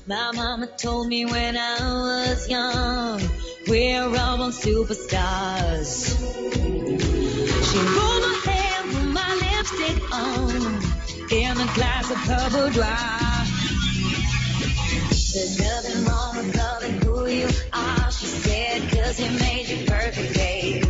My mama told me when I was young, we're all born superstars. She rolled my hair, put my lipstick on, in a glass of purple dry. There's nothing wrong with loving who you are, she said, 'cause he made you perfect, babe.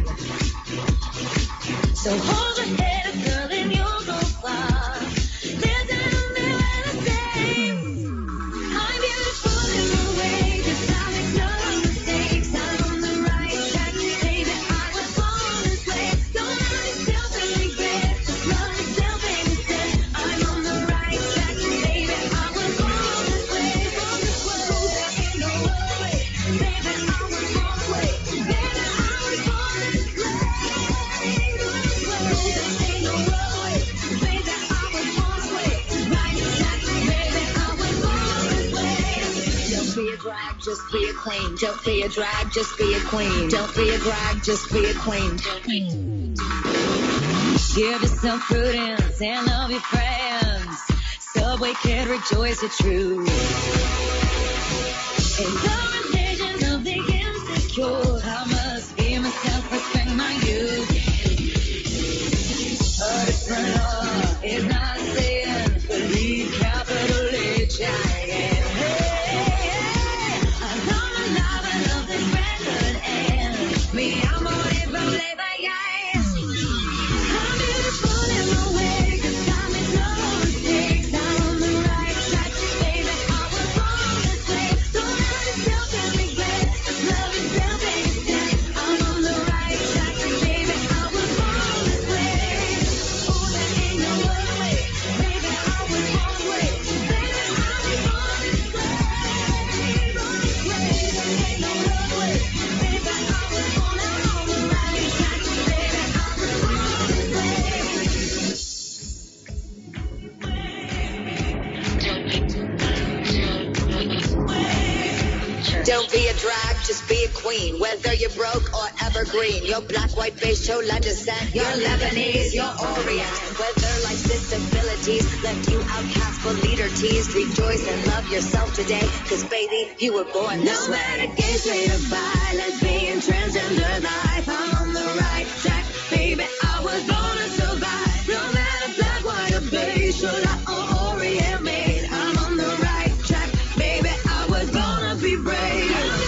So hold your head up, girl, and you'll go far. There's nothing left to say. I'm beautiful in my way, 'cause I make no mistakes. I'm on the right track, baby, I was born this way. Don't hurt yourself and regret, just love yourself instead. I'm on the right track, baby, I was born this way. Born this way, there ain't no other way. Baby, I was born this way. Baby, I was born this way. Just be a queen. Don't be a drag, just be a queen. Don't be a drag, just be a queen. Give yourself prudence and love your friends. Subway kid, rejoice your truth. In the religion of the insecure, I must be myself, respect my youth. A different law is not sin, believe capital H-I-N. Me, I'm on it from labor, yeah. I'm beautiful in my way, 'cause I make no mistakes. I'm on the right track, baby, I was born this way. Don't hurt yourself and regret, just love yourself instead. I'm on the right track, baby, I was born this way. Oh, there ain't no other way, baby, I was born this way. Baby, I was born this way. Born this way, there ain't no other way, baby, I was born. Don't be a drag, just be a queen. Whether you're broke or evergreen, you're black, white, beige, chola descent, you're Lebanese, you're Orient. Whether life's disabilities left you outcast but leader teased, rejoice and love yourself today, 'cause baby, you were born this way. No matter gay, straight or bi, lesbian, transgender life, I'm on the right track, baby, I was born to survive. No matter black, white or beige, chola or Orient made, I'm on the right track, baby, I was born to be brave.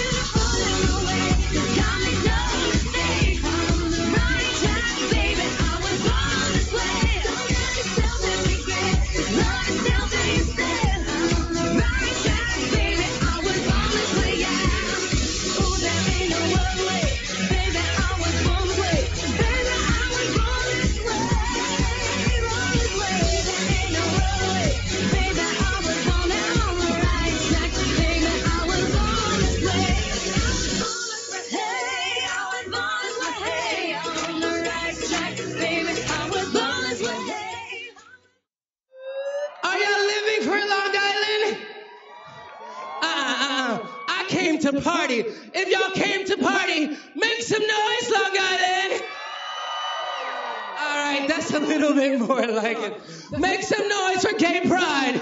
To party. If y'all came to party, make some noise, Long Island. All right, that's a little bit more like it. Make some noise for gay pride.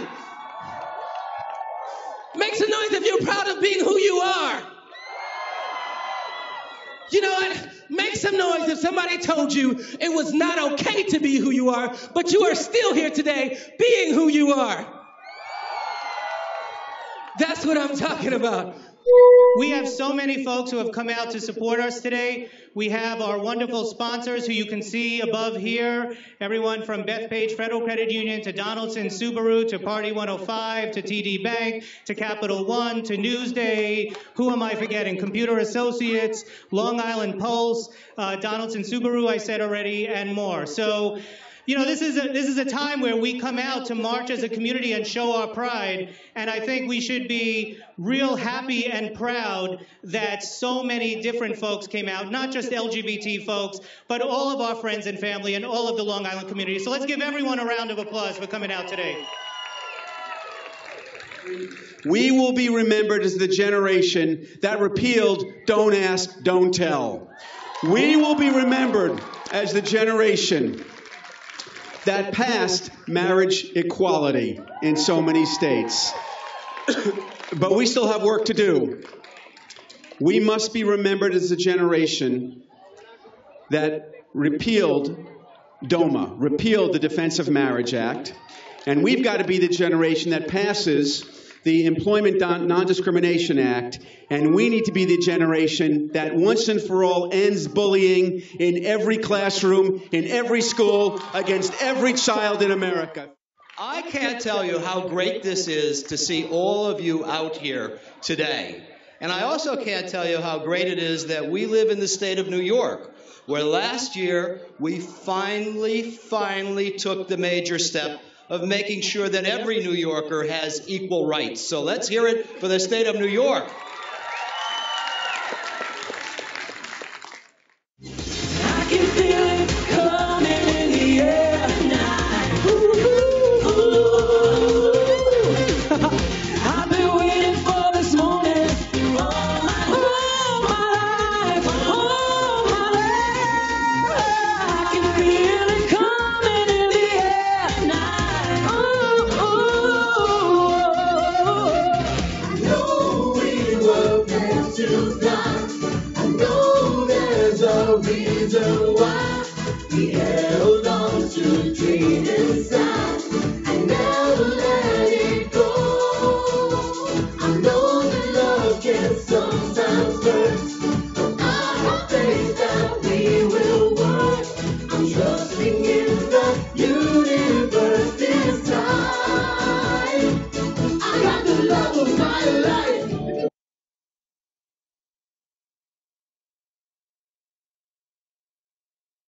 Make some noise if you're proud of being who you are. You know what? Make some noise if somebody told you it was not okay to be who you are, but you are still here today being who you are. That's what I'm talking about. We have so many folks who have come out to support us today. We have our wonderful sponsors who you can see above here. Everyone from Bethpage Federal Credit Union to Donaldson Subaru to Party 105 to TD Bank to Capital One to Newsday. Who am I forgetting? Computer Associates, Long Island Pulse, Donaldson Subaru, I said already, and more. So, you know, this is a time where we come out to march as a community and show our pride, and I think we should be real happy and proud that so many different folks came out, not just LGBT folks, but all of our friends and family and all of the Long Island community. So let's give everyone a round of applause for coming out today. We will be remembered as the generation that repealed Don't Ask, Don't Tell. We will be remembered as the generation that passed marriage equality in so many states. But we still have work to do. We must be remembered as a generation that repealed DOMA, repealed the Defense of Marriage Act, and we've got to be the generation that passes the Employment Non-Discrimination Act, and we need to be the generation that once and for all ends bullying in every classroom, in every school, against every child in America. I can't tell you how great this is to see all of you out here today. And I also can't tell you how great it is that we live in the state of New York, where last year we finally took the major step of making sure that every New Yorker has equal rights. So let's hear it for the state of New York. I can feel it coming in the air tonight. I've been waiting for this moment all my life. I can feel it coming in the air tonight. I know we were meant to fly. I know there's a reason why we held on to a dream inside.